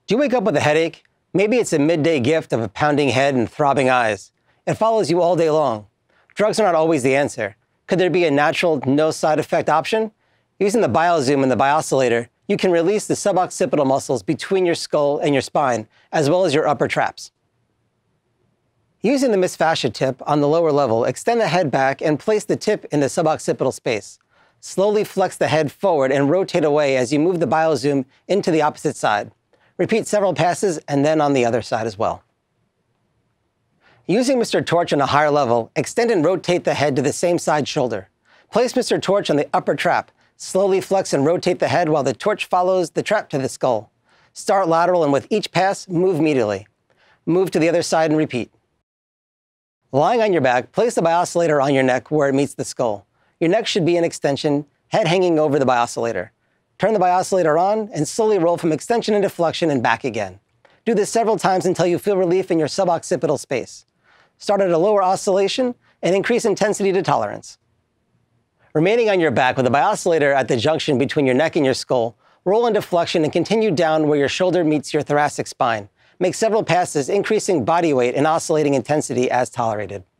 Do you wake up with a headache? Maybe it's a midday gift of a pounding head and throbbing eyes. It follows you all day long. Drugs are not always the answer. Could there be a natural, no side effect option? Using the BioZoom and the BiOscillator, you can release the sub-occipital muscles between your skull and your spine, as well as your upper traps. Using the missed fascia tip on the lower level, extend the head back and place the tip in the sub-occipital space. Slowly flex the head forward and rotate away as you move the BioZoom into the opposite side. Repeat several passes and then on the other side as well. Using Mr. Torch on a higher level, extend and rotate the head to the same side shoulder. Place Mr. Torch on the upper trap. Slowly flex and rotate the head while the torch follows the trap to the skull. Start lateral and with each pass, move medially. Move to the other side and repeat. Lying on your back, place the BiOscillator on your neck where it meets the skull. Your neck should be in extension, head hanging over the BiOscillator. Turn the BiOscillator on and slowly roll from extension into flexion and back again. Do this several times until you feel relief in your sub-occipital space. Start at a lower oscillation and increase intensity to tolerance. Remaining on your back with the BiOscillator at the junction between your neck and your skull, roll into flexion and continue down where your shoulder meets your thoracic spine. Make several passes, increasing body weight and oscillating intensity as tolerated.